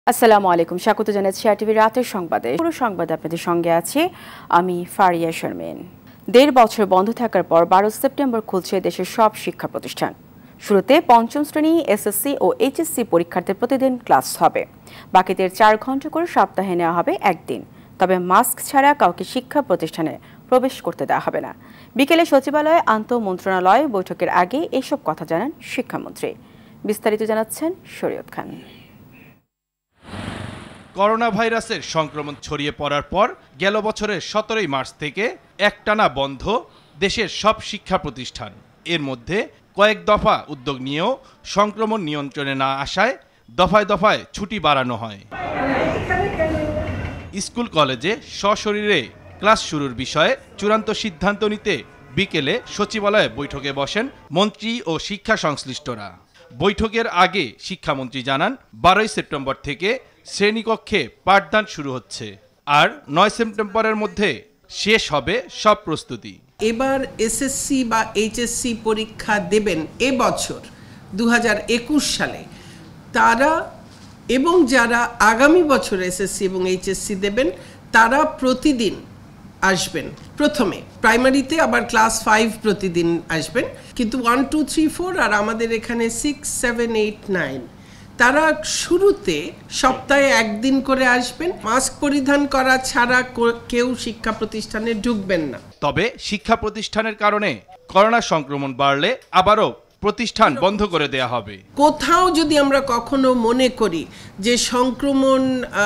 আসসালামু আলাইকুম, স্বাগত জানাচ্ছি আরটিভি রাতের সংবাদে। পুরো সংবাদে আপনাদের সঙ্গে আছি আমি ফারিয়া শারমিন। ১.৫ বছর বন্ধ থাকার পর ১২ সেপ্টেম্বর খুলছে দেশের সব শিক্ষা প্রতিষ্ঠান। শুরুতে পঞ্চম শ্রেণী, এসএসসি ও এইচএসসি পরীক্ষার্থীর প্রতিদিন ক্লাস হবে। বাকিদের ৪ ঘন্টা করে সপ্তাহে নেওয়া হবে একদিন। তবে মাস্ক ছাড়া কাউকে শিক্ষা প্রতিষ্ঠানে প্রবেশ করতে দেওয়া হবে না। বিকেলে সচিবালয়ে আন্তঃমন্ত্রণালয় বৈঠকের আগে এসব কথা জানান শিক্ষামন্ত্রী। বিস্তারিত জানাচ্ছেন শরীয়ত খান। করোনা ভাইরাসের সংক্রমণ ছড়িয়ে পড়ার পর গেল বছরের ১৭ মার্চ থেকে একটানা বন্ধ দেশের সব শিক্ষা প্রতিষ্ঠান। এর মধ্যে কয়েক দফা উদ্যোগ নিয়েও সংক্রমণ নিয়ন্ত্রণে না আসায় দফায় দফায় ছুটি বাড়ানো হয়। স্কুল কলেজে সশরীরে ক্লাস শুরুর বিষয়ে চূড়ান্ত সিদ্ধান্ত নিতে বিকেলে সচিবালয়ে বৈঠকে বসেন মন্ত্রী ও শিক্ষা সংশ্লিষ্টরা। বৈঠকের আগে শিক্ষামন্ত্রী জানান ১২ সেপ্টেম্বর থেকে শ্রেণীকক্ষে পাঠদান শুরু হচ্ছে, আর ৯ সেপ্টেম্বরের মধ্যে শেষ হবে সব প্রস্তুতি। এবার এসএসসি বা এইচএসসি পরীক্ষা দেবেন এবছর ২০২১ সালে তারা, এবং যারা আগামী বছর এসএসসি এবং এইচএসসি দেবেন তারা প্রতিদিন আসবেন। প্রথমে প্রাইমারিতে আবার ক্লাস 5 প্রতিদিন আসবেন, কিন্তু 1, 2, 3, 4 আর আমাদের এখানে 6, 7, 8, 9 তারা শুরুতে সপ্তাহে একদিন করে আসবেন। মাস্ক পরিধান করা ছাড়া কেউ শিক্ষা প্রতিষ্ঠানে ঢুকবেন না। তবে শিক্ষা প্রতিষ্ঠানের কারণে করোনা সংক্রমণ বাড়লে আবারও প্রতিষ্ঠান বন্ধ করে দেয়া হবে। কোথাও যদি আমরা কখনো মনে করি যে সংক্রমণ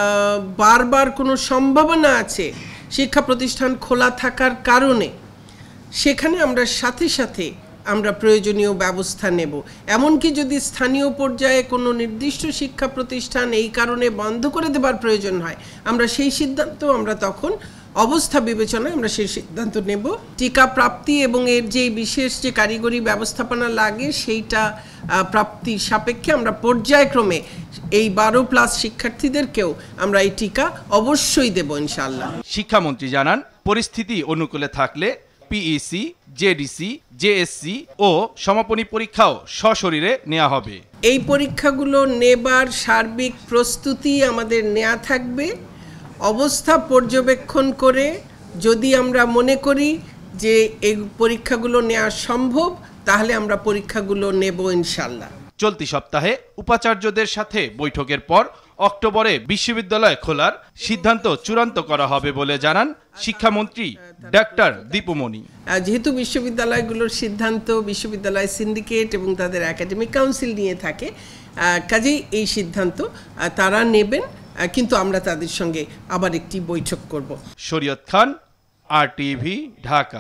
বারবার কোনো সম্ভাবনা আছে শিক্ষা প্রতিষ্ঠান খোলা থাকার কারণে, সেখানে আমরা সাথে সাথে আমরা প্রয়োজনীয় ব্যবস্থা নেব। এমনকি যদি স্থানীয় পর্যায়ে কোনো নির্দিষ্ট শিক্ষা প্রতিষ্ঠান এই কারণে বন্ধ করে দেবার প্রয়োজন হয়, আমরা সেই সিদ্ধান্ত তখন অবস্থা বিবেচনায় আমরা সেই সিদ্ধান্ত নেব। টিকা প্রাপ্তি এবং এর যে বিশেষ যে কারিগরি ব্যবস্থাপনা লাগে সেইটা প্রাপ্তি সাপেক্ষে আমরা পর্যায়ক্রমে এই 12+ শিক্ষার্থীদেরকেও আমরা এই টিকা অবশ্যই দেব ইনশাআল্লাহ। শিক্ষামন্ত্রী জানান, পরিস্থিতি অনুকূলে থাকলে পিইসি, জেডিসি, জেএসসি ও সমাপনী পরীক্ষাও সশরীরে নেওয়া হবে। এই পরীক্ষাগুলো নেবার সার্বিক প্রস্তুতি আমাদের নেওয়া থাকবে। অবস্থা পর্যবেক্ষণ করে যদি আমরা মনে করি যে এই পরীক্ষাগুলো নেওয়া সম্ভব, তাহলে আমরা পরীক্ষাগুলো নেব ইনশাআল্লাহ। চলতি সপ্তাহে উপাচার্যদের সাথে বৈঠকের পর অক্টোবরে বিশ্ববিদ্যালয় খোলার সিদ্ধান্ত চূড়ান্ত করা হবে বলে জানান শিক্ষামন্ত্রী ডাক্তার দীপুমণি। যেহেতু বিশ্ববিদ্যালয়গুলোর সিদ্ধান্ত বিশ্ববিদ্যালয় সিন্ডিকেট এবং তাদের একাডেমিক কাউন্সিল নিয়ে থাকে, কাজেই এই সিদ্ধান্ত তারা নেবেন, কিন্তু আমরা তাদের সঙ্গে আবার একটি বৈঠক করব। শরীয়ত খান, আরটিভি, ঢাকা।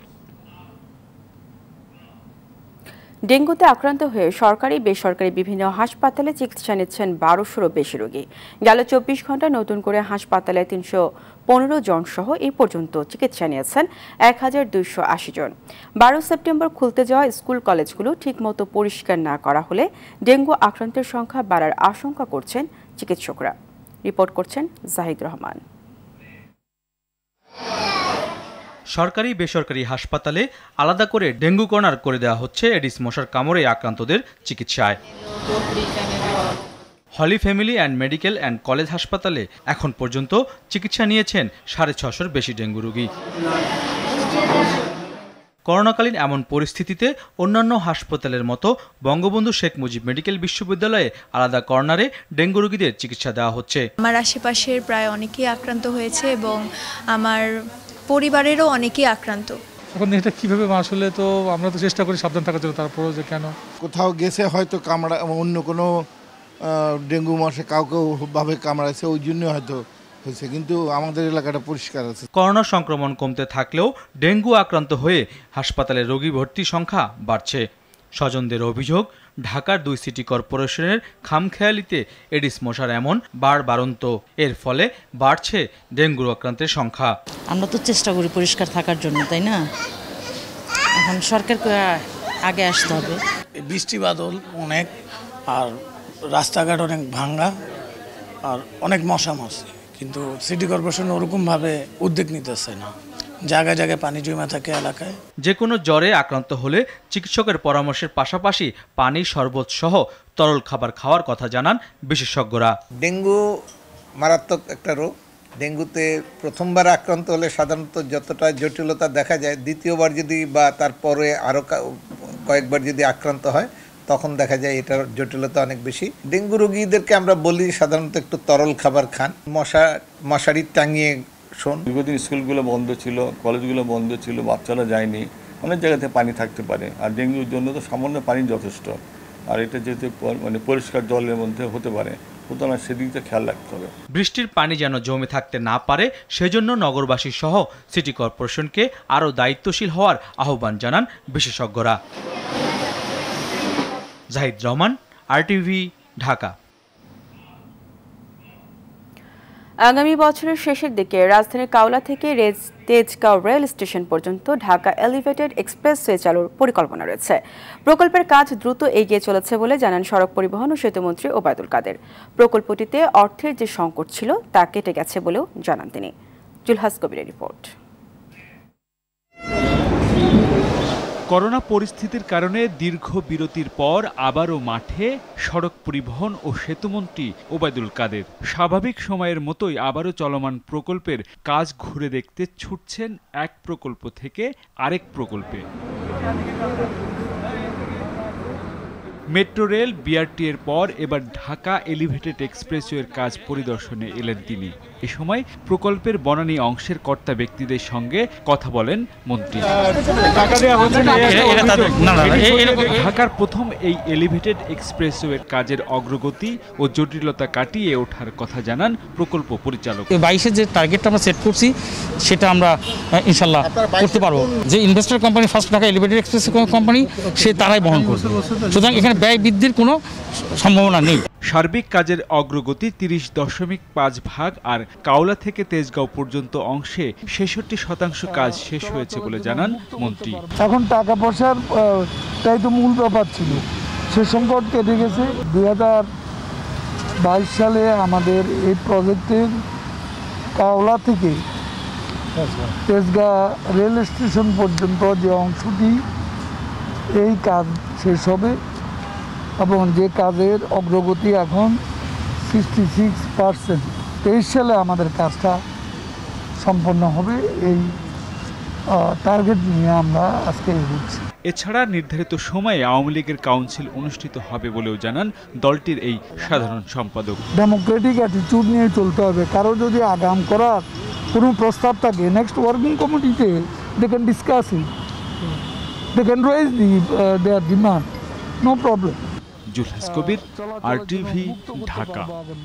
ডেঙ্গুতে আক্রান্ত হয়ে সরকারি বেসরকারি বিভিন্ন হাসপাতালে চিকিৎসা নিচ্ছেন ১২০০-রও বেশি রোগী। গেল ২৪ ঘন্টায় নতুন করে হাসপাতালে ৩১৫ জন সহ এই পর্যন্ত চিকিৎসা নিয়েছেন ১,২৮০ জন। ১২ সেপ্টেম্বর খুলতে যাওয়া স্কুল কলেজগুলো ঠিকমতো পরিষ্কার না করা হলে ডেঙ্গু আক্রান্তের সংখ্যা বাড়ার আশঙ্কা করছেন চিকিৎসকরা। রিপোর্ট করছেন জাহিদ রহমান। সরকারি বেসরকারি হাসপাতালে আলাদা করে ডেঙ্গু কর্নার করে দেওয়া হচ্ছে এডিস মশার কামড়ে আক্রান্তদের চিকিৎসায়। Holy Family and Medical and College হাসপাতালে এখন পর্যন্ত চিকিৎসা নিয়েছেন ৬৫০-র বেশি ডেঙ্গু রোগী। করোনাকালীন এমন পরিস্থিতিতে অন্যান্য হাসপাতালের মতো বঙ্গবন্ধু শেখ মুজিব মেডিকেল বিশ্ববিদ্যালয়ে আলাদা কর্নারে ডেঙ্গু রোগীদের চিকিৎসা দেওয়া হচ্ছে। আমার আশেপাশের প্রায় অনেকেই আক্রান্ত হয়েছে এবং আমার পরিবারেরও অনেকেই আক্রান্ত। এখন এটা কীভাবে আসলে, তো আমরা তো চেষ্টা করি সাবধান থাকার জন্য, তারপরেও যে কেন কোথাও গেছে হয়তো কামড়া, অন্য কোনো ডেঙ্গু মশা কাউকে ভাবে কামড়াইছে, ওই জন্য হয়তো হয়েছে, কিন্তু আমাদের এলাকাটা পরিষ্কার আছে। করোনা সংক্রমণ কমতে থাকলেও ডেঙ্গু আক্রান্ত হয়ে হাসপাতালে রোগী ভর্তির সংখ্যা বাড়ছে। স্বজনদের অভিযোগ, ঢাকার 2 সিটি কর্পোরেশনের খামখেয়ালিতে এডিস মশার এমন বাড়ন্ত, এর ফলে বাড়ছে ডেঙ্গু আক্রান্তের সংখ্যা। আমরা তো চেষ্টা করি পরিষ্কার থাকার জন্য, তাই না? এখন সরকারকে আগে আসতে হবে। বৃষ্টি বাদল অনেক, আর রাস্তাঘাট অনেক ভাঙ্গা, আর অনেক মশা মাছি, কিন্তু সিটি কর্পোরেশন ওরকমভাবে উদ্যোগ নিতেছে না। জায়গায় জায়গায় পানি জমা থাকে এলাকায়। যে কোনো জ্বরে আক্রান্ত হলে চিকিৎসকের পরামর্শের পাশাপাশি পানি, শরবত সহ তরল খাবার খাওয়ার কথা জানান বিশেষজ্ঞরা। ডেঙ্গু মারাত্মক একটা রোগ। ডেঙ্গুতে প্রথমবার আক্রান্ত হলে সাধারণত যতটা জটিলতা দেখা যায়, দ্বিতীয়বার যদি বা তারপরে আরও কয়েকবার যদি আক্রান্ত হয় তখন দেখা যায় এটার জটিলতা অনেক বেশি। ডেঙ্গু রোগীদেরকে আমরা বলি সাধারণত একটু তরল খাবার খান, মশারি টাঙিয়ে শোন। দীর্ঘদিন স্কুলগুলো বন্ধ ছিল, কলেজগুলো বন্ধ ছিল, বাচ্চারা যায়নি, অনেক জায়গাতে পানি থাকতে পারে। আর ডেঙ্গুর জন্য তো সামান্য পানি যথেষ্ট, আর এটা যেহেতু পরিষ্কার জলের মধ্যে হতে পারে, সুতরাং সেদিকটা খেয়াল রাখতে হবে। বৃষ্টির পানি যেন জমে থাকতে না পারে সেজন্য নগরবাসী সহ সিটি কর্পোরেশনকে আরও দায়িত্বশীল হওয়ার আহ্বান জানান বিশেষজ্ঞরা। জাহিদ রহমান, আরটিভি, ঢাকা। আগামী বছরের শেষের দিকে রাজধানীর কাওলা থেকে তেজগাঁও রেল স্টেশন পর্যন্ত ঢাকা এলিভেটেড এক্সপ্রেসওয়ে চালুর পরিকল্পনা রয়েছে। প্রকল্পের কাজ দ্রুত এগিয়ে চলেছে বলে জানান সড়ক পরিবহন ও সেতুমন্ত্রী ওবায়দুল কাদের। প্রকল্পটিতে অর্থের যে সংকট ছিল তা কেটে গেছে বলেও জানান তিনি। জুলহাস কবিরের রিপোর্ট। করোনা পরিস্থিতির কারণে দীর্ঘ বিরতির পর আবারও মাঠে সড়ক পরিবহন ও সেতুমন্ত্রী ওবায়দুল কাদের। স্বাভাবিক সময়ের মতোই আবারও চলমান প্রকল্পের কাজ ঘুরে দেখতে ছুটছেন এক প্রকল্প থেকে আরেক প্রকল্পে। মেট্রো রেল, বিআরটি এর পর এবার ঢাকা এলিভেটেড এক্সপ্রেসওয়ের কাজ পরিদর্শনে এলেন তিনি। এ সময় প্রকল্পের বনানী অংশের কর্তা ব্যক্তিদের সঙ্গে কথা বলেন মন্ত্রী। ঢাকার প্রথম এই এলিভেটেড এক্সপ্রেসওয়ের কাজের অগ্রগতি ও জটিলতা কাটিয়ে ওঠার কথা জানান প্রকল্প পরিচালক। 22-এর যে টার্গেটটা আমরা সেট করছি সেটা আমরা ইনশাল্লাহ করতে পারবো। যে investor company first Dhaka elevated express company, সে তারাই বহন করবে, সুতরাং এখানে ব্যয় বৃদ্ধির কোনো সম্ভাবনা নেই। সার্বিক কাজের অগ্রগতি 30.5 ভাগ, আর কাওলা থেকে তেজগাঁও পর্যন্ত অংশে 66% কাজ শেষ হয়েছে বলে জানান মন্ত্রী। এখন টাকা পয়সার তাই তো মূল ব্যাপার ছিল, সে সংকট কেটে গেছে। 2022 সালে আমাদের এই প্রজেক্টের কাওলা থেকে তেজগাঁও রেল স্টেশন পর্যন্ত যে অংশটি, এই কাজ শেষ হবে এবং যে কাজের অগ্রগতি এখন 66%। 23 সালে আমাদের কাজটা সম্পন্ন হবে, এই টার্গেট নিয়ে আমরা আজকে এগোচ্ছি। এছাড়া নির্ধারিত সময়ে আওয়ামী লীগের কাউন্সিল অনুষ্ঠিত হবে বলেও জানান দলটির এই সাধারণ সম্পাদক। ডেমোক্রেটিক অ্যাটিটিউড নিয়ে চলতে হবে। কারো যদি আগাম করার কোনো প্রস্তাব থাকে, নেক্সট ওয়ার্কিং কমিটিতে they can discuss it, they can raise their demand, no problem. Zulhas Kabir, RTV, Dhaka.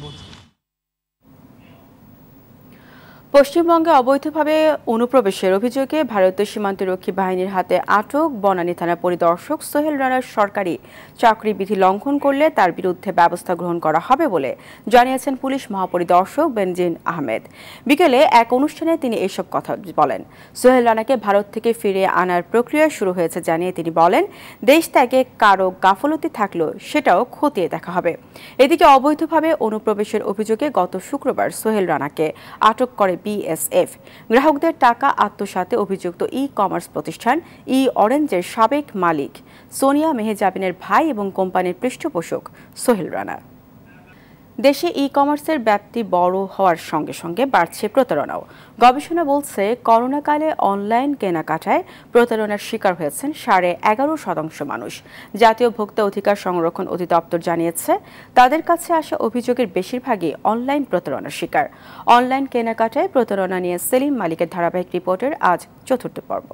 পশ্চিমবঙ্গে অবৈধভাবে অনুপ্রবেশের অভিযোগে ভারতীয় সীমান্তরক্ষী বাহিনীর হাতে আটক বনানী থানা পরিদর্শক সোহেল রানার সরকারি চাকরি বিধি লঙ্ঘন করলে তার বিরুদ্ধে ব্যবস্থা গ্রহণ করা হবে বলে জানিয়েছেন পুলিশ মহাপরিদর্শক বেনজিন আহমেদ। বিকেলে এক অনুষ্ঠানে তিনি এসব কথা বলেন। সোহেল রানাকে ভারত থেকে ফিরিয়ে আনার প্রক্রিয়া শুরু হয়েছে জানিয়ে তিনি বলেন, দেশ ত্যাগে কারো গাফলতি থাকলেও সেটাও খতিয়ে দেখা হবে। এদিকে অবৈধভাবে অনুপ্রবেশের অভিযোগে গত শুক্রবার সোহেল রানাকে আটক করে বিএসএফ। গ্রাহকদের টাকা আত্মসাতে অভিযুক্ত ই কমার্স প্রতিষ্ঠান অরেঞ্জের সাবেক মালিক সোনিয়া মেহজাবিনের ভাই এবং কোম্পানির পৃষ্ঠপোষক সোহেল রানা। দেশে ই কমার্সের ব্যাপ্তি বড় হওয়ার সঙ্গে সঙ্গে বাড়ছে প্রতারণাও। গবেষণা বলছে, করোনাকালে অনলাইন কেনাকাটায় প্রতারণার শিকার হয়েছেন 11.5% মানুষ। জাতীয় ভোক্তা অধিকার সংরক্ষণ অধিদপ্তর জানিয়েছে, তাদের কাছে আসা অভিযোগের বেশিরভাগই অনলাইন প্রতারণার শিকার। অনলাইন কেনাকাটায় প্রতারণা নিয়ে সেলিম মালিকের ধারাবাহিক রিপোর্টের আজ 4র্থ পর্ব।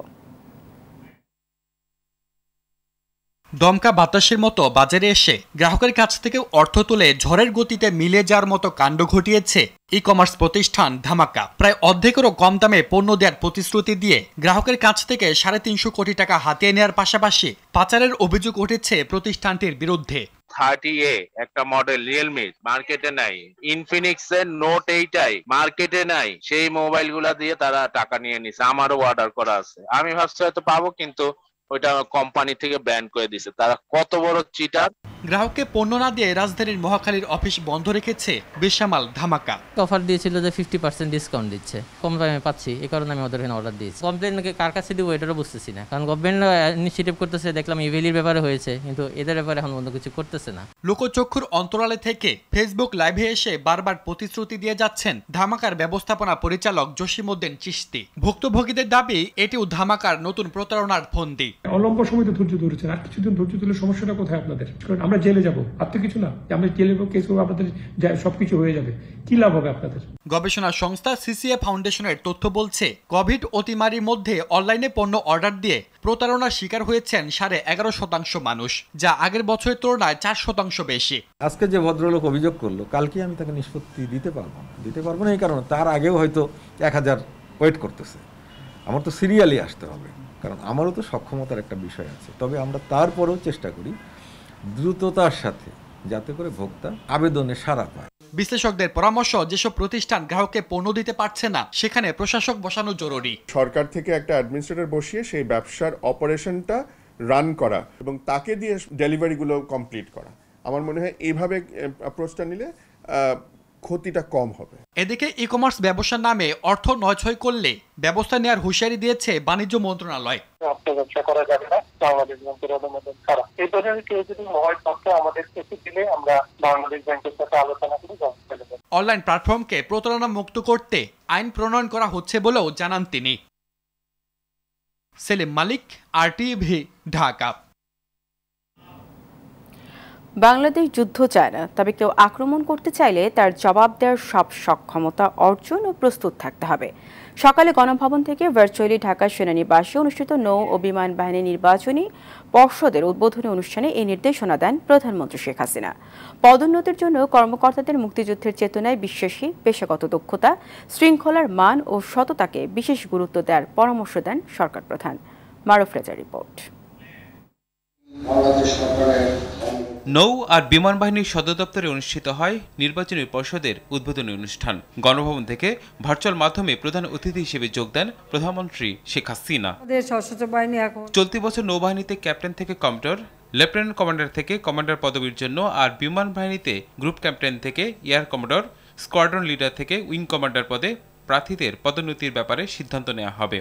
দমকা বাতাসের মতো বাজারে এসে গ্রাহকের কাছ থেকে অর্থ তুলে ঝড়ের গতিতে মিলে যাওয়ার মতো কাণ্ড ঘটিয়েছে ই কমার্স প্রতিষ্ঠান ধামাকা। প্রায় অর্ধেকেরও কম দামে পণ্য দেওয়ার প্রতিশ্রুতি দিয়ে গ্রাহকের কাছ থেকে 350 কোটি টাকা হাতিয়ে নেওয়ার পাশাপাশি পাচারের অভিযোগ উঠেছে প্রতিষ্ঠানটির বিরুদ্ধে। 30A একটা মডেল রিয়েলমি মার্কেটে নাই, ইনফিনিক্স এর নোট 8i মার্কেটে নাই, সেই মোবাইল গুলা দিয়ে তারা টাকা নিয়ে নিছে। আমারও অর্ডার করা আছে, আমি ভাবছি হয়তো পাবো, কিন্তু ওইটা কোম্পানি থেকে ব্যান করে দিয়েছে। তারা কত বড় চিটার। গ্রাহককে পণ্য না দিয়ে রাজধানীর মহাখালীর অফিস বন্ধ রেখেছে বেসামাল ধামাকা। অফার দিয়েছিল যে 50% ডিসকাউন্ট দিচ্ছে, কম দামে পাচ্ছি, এই কারণে আমি ওদের এখানে অর্ডার দিয়েছি। কমপ্লেন কার কাছে দিব এটারও বুঝতেছি না, কারণ গভর্নমেন্ট ইনিশিয়েটিভ করতেছে, দেখলাম ইভেলির ব্যাপারে হয়েছে, কিন্তু এদের ব্যাপারে এখন বন্ধ কিছু করতেছে না। লোকচক্ষুর অন্তরালে থেকে ফেসবুক লাইভে এসে বারবার প্রতিশ্রুতি দিয়ে যাচ্ছেন ধামাকার ব্যবস্থাপনা পরিচালক জসিমউদ্দিন চিশতি। ভুক্তভোগীদের দাবি এটিও ধামাকার নতুন প্রতারণার ফন্দি। অলম্ব সময় তো ধৈর্য ধরেছেন, আর কিছুদিন ধৈর্য ধরলে সমস্যাটা কোথায় আপনাদের? কারণ আমরা জেলে যাবো, আর তো কিছু না, আমরা জেলে কেস করবো, আপনাদের সবকিছু হয়ে যাবে, কি লাভ হবে আপনাদের? গবেষণা সংস্থা সিসিএ ফাউন্ডেশনের তথ্য বলছে, কোভিড অতিমারির মধ্যে অনলাইনে পণ্য অর্ডার দিয়ে প্রতারণার শিকার হয়েছেন 11.5% মানুষ, যা আগের বছরের তুলনায় 4% বেশি। আজকে যে ভদ্রলোক অভিযোগ করলো, কালকে আমি তাকে নিষ্পত্তি দিতে পারবো না এই কারণে তার আগেও হয়তো 1000 ওয়েট করতেছে। আমার তো সিরিয়ালি আসতে হবে, কারণ আমারও তো সক্ষমতার একটা বিষয় আছে। তবে আমরা তারপরেও চেষ্টা করি দ্রুততার সাথে, যাতে করে ভোক্তা আবেদনে সাড়া পায়। বিশ্লেষকদের পরামর্শ, যেসব প্রতিষ্ঠান গ্রাহককে পণ্য দিতে পারছে না সেখানে প্রশাসক বসানো জরুরি। সরকার থেকে একটা অ্যাডমিনিস্ট্রেটর বসিয়ে সেই ব্যবসার অপারেশনটা রান করা এবং তাকে দিয়ে ডেলিভারিগুলো কমপ্লিট করা, আমার মনে হয় এইভাবে অ্যাপ্রোচটা নিলে ক্ষতিটা কম হবে। এদিকে ই কমার্স ব্যবসার নামে অর্থ নয়ছয় করলে ব্যবস্থা নেওয়ার হুঁশিয়ারি দিয়েছে বাণিজ্য মন্ত্রণালয়। ব্যবসা করা যাবে না, বাংলাদেশ ব্যাংকের অনুমোদন ছাড়া। এই ধরনের কেউ যদি হয় তথ্য আমাদের কাছে দিলে আমরা বাংলাদেশ ব্যাংকের সাথে আলোচনা করে ব্যবস্থা নেব। অনলাইন প্ল্যাটফর্মকে প্রতারণা মুক্ত করতে আইন প্রণয়ন করা হচ্ছে বলেও জানান তিনি। সেলিম মালিক, আরটিভি, ঢাকা। বাংলাদেশ যুদ্ধ চায় না, তবে কেউ আক্রমণ করতে চাইলে তার জবাব দেওয়ার সব সক্ষমতা অর্জন ও প্রস্তুত থাকতে হবে। সকালে গণভবন থেকে ভার্চুয়ালি ঢাকা সেনানিবাসে অনুষ্ঠিত নৌ ও বিমান বাহিনী নির্বাচনী পর্ষদের উদ্বোধনী অনুষ্ঠানে এই নির্দেশনা দেন প্রধানমন্ত্রী শেখ হাসিনা। পদোন্নতির জন্য কর্মকর্তাদের মুক্তিযুদ্ধের চেতনায় বিশ্বাসী, পেশাগত দক্ষতা, শৃঙ্খলার মান ও সততাকে বিশেষ গুরুত্ব দেওয়ার পরামর্শ দেন সরকার প্রধান। মারুফ রেজার রিপোর্ট। নৌ আর বিমান বাহিনীর সদর দপ্তরে অনুষ্ঠিত হয় নির্বাচনী পর্ষদের উদ্বোধনী অনুষ্ঠান। গণভবন থেকে ভার্চুয়াল মাধ্যমে প্রধান অতিথি হিসেবে যোগ দেন প্রধানমন্ত্রী শেখ হাসিনা। চলতি বছর নৌবাহিনীতে ক্যাপ্টেন থেকে কমান্ডার, লেফটেন্যান্ট কমান্ডার থেকে কমান্ডার পদবীর জন্য, আর বিমান বাহিনীতে গ্রুপ ক্যাপ্টেন থেকে এয়ার কমান্ডার, স্কোয়াড্রন লিডার থেকে উইং কমান্ডার পদে প্রার্থীদের পদোন্নতির ব্যাপারে সিদ্ধান্ত নেওয়া হবে।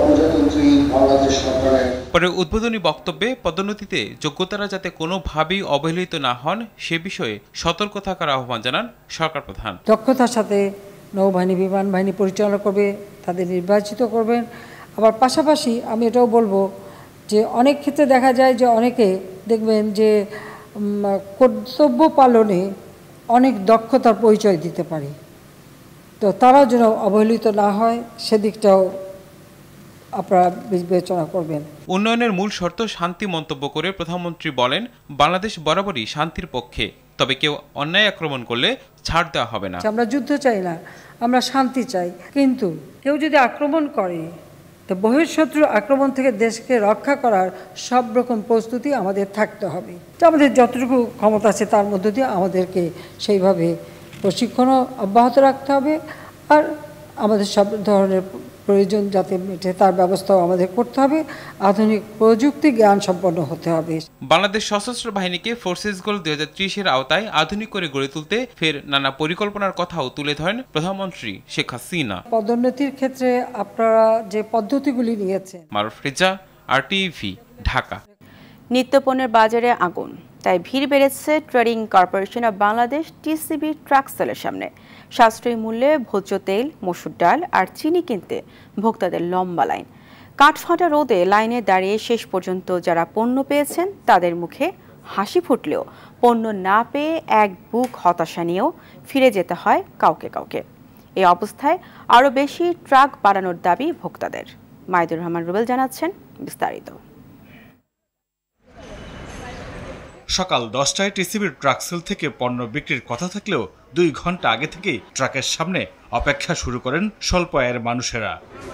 পরে উদ্বোধনী বক্তব্যে পদোন্নতিতে যোগ্যতারা যাতে কোনোভাবেই অবহেলিত না হন সে বিষয়ে সতর্ক থাকার আহ্বান জানান সরকার প্রধান। দক্ষতার সাথে নৌবাহিনী বিমান বাহিনী পরিচালনা করবে, তাদের নির্বাচিত করবেন। আবার পাশাপাশি আমি এটাও বলবো যে অনেক ক্ষেত্রে দেখা যায় যে অনেকে দেখবেন যে কর্তব্য পালনে অনেক দক্ষতার পরিচয় দিতে পারে, তো তারাও যেন অবহেলিত না হয় সেদিকটাও আপনারা বিবেচনা করবেন। উন্নয়নের মূল শর্ত শান্তি মন্তব্য করে প্রধানমন্ত্রী বলেন, বাংলাদেশ বরাবরই শান্তির পক্ষে, তবে কেউ অন্যায় আক্রমণ করলে ছাড় দেওয়া হবে না। আমরা যুদ্ধ চাই না, আমরা শান্তি চাই, কিন্তু কেউ যদি আক্রমণ করে তো বহিঃশত্রু আক্রমণ থেকে দেশকে রক্ষা করার সব রকম প্রস্তুতি আমাদের থাকতে হবে। তো আমাদের যতটুকু ক্ষমতা আছে তার মধ্য দিয়ে আমাদেরকে সেইভাবে প্রশিক্ষণও অব্যাহত রাখতে হবে, আর আমাদের সব ধরনের প্রয়োজন যাতে মেটে তার ব্যবস্থাও আমাদের করতে হবে। আধুনিক প্রযুক্তি জ্ঞান সম্পন্ন হতে হবে। বাংলাদেশ সশস্ত্র বাহিনীকে ফোর্সেস গোল 2030-এর আওতায় আধুনিক করে গড়ে তুলতে ফের নানা পরিকল্পনার কথাও তুলে ধরেন প্রধানমন্ত্রী শেখ হাসিনা। পদোন্নতির ক্ষেত্রে আপনারা যে পদ্ধতিগুলি নিয়েছেন। মারুফ রেজা, আরটিভি, ঢাকা। নিত্যপণ্যের বাজারে আগুন, তাই ভিড় বেড়েছে trading corporation of Bangladesh TCB truck সেলের সামনে। সাশ্রয়ী মূল্যে ভোজ্য তেল, মসুর ডাল আর চিনি কিনতে ভোক্তাদের লম্বা লাইন। কাঠফাটা রোদে লাইনে দাঁড়িয়ে শেষ পর্যন্ত যারা পণ্য পেয়েছেন তাদের মুখে হাসি ফুটলেও পণ্য না পেয়ে এক বুক হতাশা নিয়েও ফিরে যেতে হয় কাউকে কাউকে। এই অবস্থায় আরও বেশি ট্রাক বাড়ানোর দাবি ভোক্তাদের। মাইদুর রহমান রুবেল জানাচ্ছেন বিস্তারিত। সকাল 10টায় টিসিবির ট্রাক সেল থেকে পণ্য বিক্রির কথা থাকলেও 2 ঘন্টা আগে থেকেই ট্রাকের সামনে অপেক্ষা শুরু করেন স্বল্প আয়ের মানুষেরা।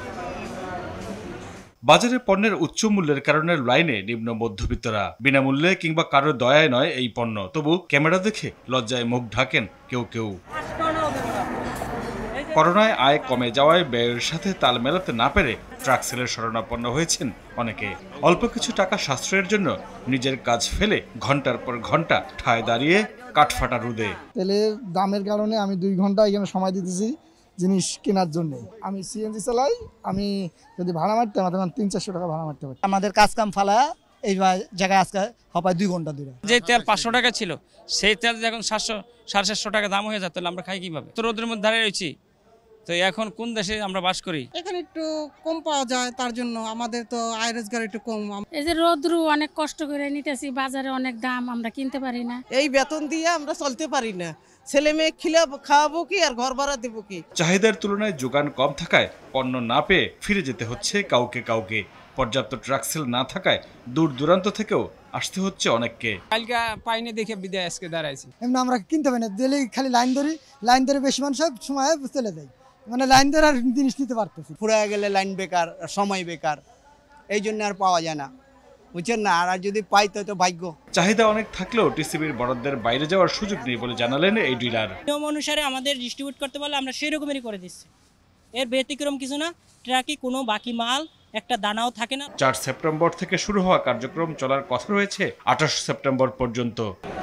বাজারে পণ্যের উচ্চ মূল্যের কারণে লাইনে নিম্ন মধ্যবিত্তরা। বিনামূল্যে কিংবা কারোর দয়ায় নয় এই পণ্য, তবু ক্যামেরা দেখে লজ্জায় মুখ ঢাকেন কেউ কেউ। করোনায় আয় কমে যাওয়ায় ব্যয়ের সাথে তাল মেলাতে না পেরে ট্রাক সেলের শরণাপন্ন হয়েছেন অনেকে। অল্প কিছু টাকা সাশ্রয়ের জন্য নিজের কাজ ফেলে ঘন্টার পর ঘন্টা ঠায় দাঁড়িয়ে কাঠফাটা রোদে। তেলের দামের কারণে আমি 2 ঘন্টা এখানে সময় দিতেছি জিনিস কেনার জন্য। আমি সিএনজি চালাই, আমি যদি ভাড়া মারতাম তখন 300-400 টাকা ভাড়া মারতে পারতাম। আমাদের কাজ কাম ফালা এই জায়গায় আজকে হপায় 2 ঘন্টা ধরে। যে তেল 500 টাকা ছিল সেই তেল যখন 700-750 টাকা দাম হয়ে যায়, তাহলে আমরা খাই কিভাবে? তো রোদের মধ্যে দাঁড়িয়ে রয়েছি, তো এখন কোন দেশে আমরা বাস করি? এখানে একটু কম পাওয়া যায়, তার জন্য আমাদের তো আয় রোজগার একটু কম। এই যে রোদ্রু অনেক কষ্ট করে নিতেছি, বাজারে অনেক দাম, আমরা কিনতে পারি না। এই বেতন দিয়ে আমরা চলতে পারি না, ছেলে মেয়ে খাওয়াবো কি আর ঘর ভাড়া দেবো কি? চাহিদার তুলনায় যোগান কম থাকায় পণ্য না পেয়ে ফিরে যেতে হচ্ছে কাউকে। পর্যাপ্ত ট্রাক সেল না থাকায় দূর দূরান্ত থেকেও আসতে হচ্ছে অনেককে। কালকে পাইনে দেখে বিদায় আজকে দাঁড়াইছি। এমনি আমরা কিনতে পারি না, দিলে খালি লাইন ধরে বেশি মানুষ সময় চলে যায়, মানে লাইন ধরে আর জিনিস নিতে পারতেছি। ফুরায় গেলে লাইন বেকার, সময় বেকার, এই জন্য আর পাওয়া যায় না, বুঝছেন না? আর যদি পাই তো ভাগ্য। চাহিদা অনেক থাকলেও টিসিবির বরাদ্দের বাইরে যাওয়ার সুযোগ নেই বলে জানালেন এই ডিলার। নিয়ম অনুসারে আমাদের ডিস্ট্রিবিউট করতে বলে আমরা সেই রকমেরই করে দিচ্ছি, এর ব্যতিক্রম কিছু না। ট্রাকে কোনো বাকি মাল একটা দানাও থাকে না। 4 সেপ্টেম্বর থেকে শুরু হওয়া কার্যক্রম চলার কথা রয়েছে 28 সেপ্টেম্বর পর্যন্ত।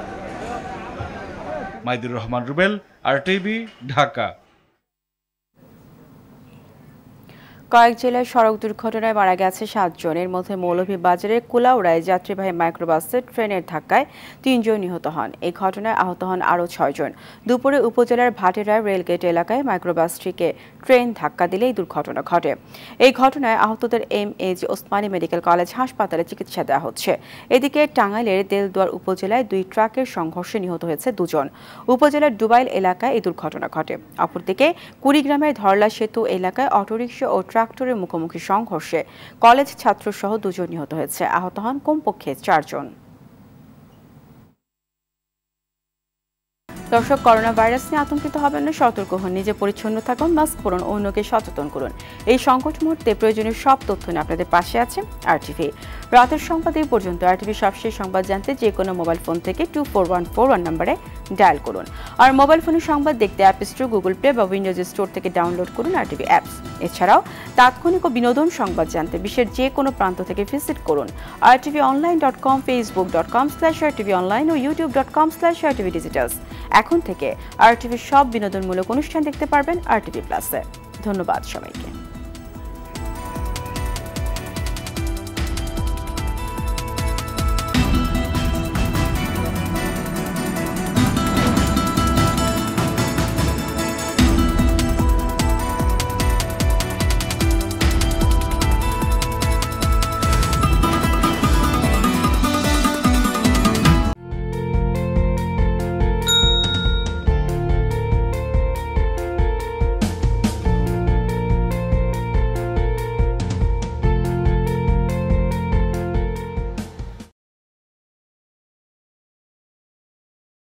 মাইদুর রহমান রুবেল, আরটিভি, ঢাকা। কয়েক জেলায় সড়ক দুর্ঘটনায় মারা গেছে 7 জন। এর মধ্যে মৌলভীবাজারের কুলাউড়ায় যাত্রীবাহী মাইক্রোবাসে ট্রেনের ধাক্কায় 3 জন নিহত হন। এই ঘটনায় আহত হন আরও 6 জন। দুপুরে উপজেলার ভাটেরায় রেলগেট এলাকায় মাইক্রোবাসটিকে ট্রেন ধাক্কা দিলে এই দুর্ঘটনা ঘটে। এই ঘটনায় আহতদের এমএজি ওসমানী মেডিকেল কলেজ হাসপাতালে চিকিৎসা দেওয়া হচ্ছে। এদিকে টাঙ্গাইলের দেলদুয়ার উপজেলায় 2 ট্রাকের সংঘর্ষে নিহত হয়েছে 2 জন। উপজেলার ডুবাইল এলাকায় এই দুর্ঘটনা ঘটে। অপরদিকে কুড়িগ্রামের ধরলা সেতু এলাকায় অটোরিকশা ও ট্রাক্টরের মুখোমুখি সংঘর্ষে কলেজ ছাত্রসহ 2 জন নিহত হয়েছে। আহত হন কমপক্ষে 4 জন। দর্শক, করোনা ভাইরাস নিয়ে আতঙ্কিত হবেন না, সতর্ক হন, নিজে পরিচ্ছন্ন থাকুন, মাস্ক পরুন, অন্যকে সচেতন করুন। এই সংকট মুহূর্তে প্রয়োজনীয় সব তথ্য নিয়ে আপনাদের পাশে আছে আরটিভি। রাতের সংবাদ এই পর্যন্ত। আরটিভি সবশেষ সংবাদ জানতে যে কোনো মোবাইল ফোন থেকে 24141 নম্বরে ডায়াল করুন। আর মোবাইল ফোনে সংবাদ দেখতে অ্যাপ স্টোর, গুগল প্লে বা উইন্ডোজ স্টোর থেকে ডাউনলোড করুন আরটিভি অ্যাপস। এছাড়াও তাৎক্ষণিক ও বিনোদন সংবাদ জানতে বিশ্বের যে কোনো প্রান্ত থেকে ভিজিট করুন rtvonline.com, facebook.com/rtvonline ও youtube.com/rtvdigitals। এখন থেকে আরটিভির সব বিনোদনমূলক অনুষ্ঠান দেখতে পারবেন আরটিভি প্লাসে। ধন্যবাদ সবাইকে।